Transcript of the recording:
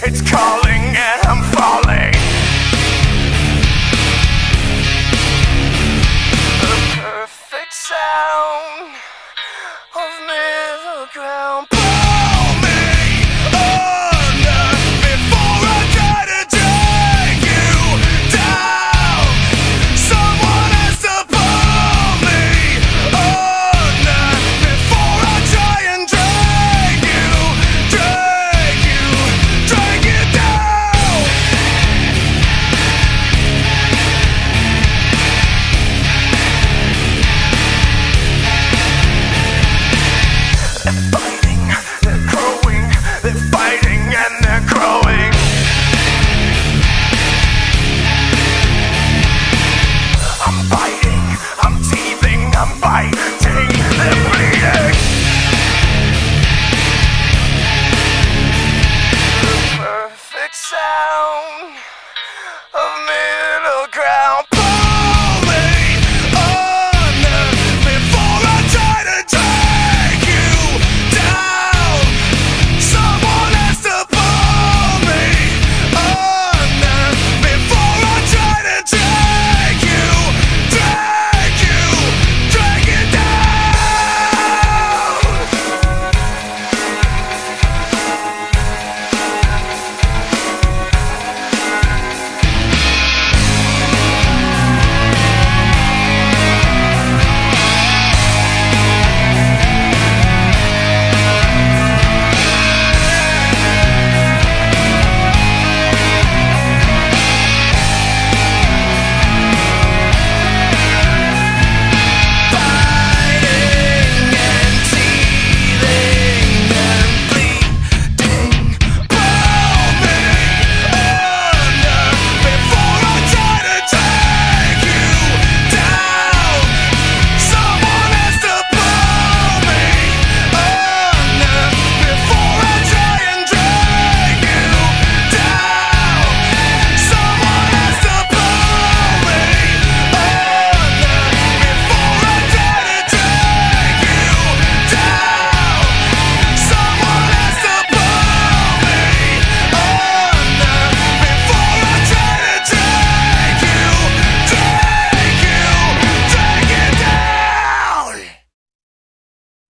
It's calling and I'm falling. The perfect sound of middle ground. Pull me under before I try to drag you down. Someone has to pull me under before I try and drag you down. They're fighting, they're growing, they're fighting and they're growing.